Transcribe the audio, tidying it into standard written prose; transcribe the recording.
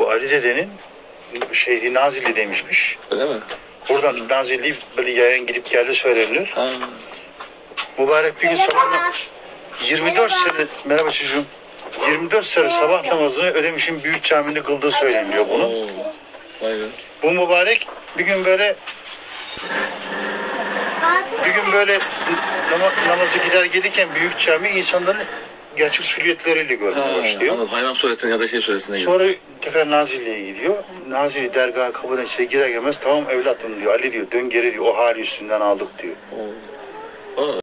bu Ali dedenin Nazilli'deymişmiş. Öyle mi? Buradan Nazilli böyle yayan gidip geldi söylenilir. Ha. Mübarek bir gün sabah 24 sene, merhaba çocuğum, 24 sene sabah namazını Ödemiş'in büyük camide kıldığı söyleniyor bunu. Oo. Vay be. Bu mübarek bir gün böyle namazı gider gelirken büyük cami insanların gerçek sülüyetleriyle görmeye başlıyor. Anladım. Hayvan suretine ya da şey suretine gidiyor. Sonra tekrar Nazilli'ye gidiyor. Nazilli dergaha kapıdan içeri girer gelmez tamam evlatım diyor. Ali diyor dön geri diyor o hali üstünden aldık diyor. Oo.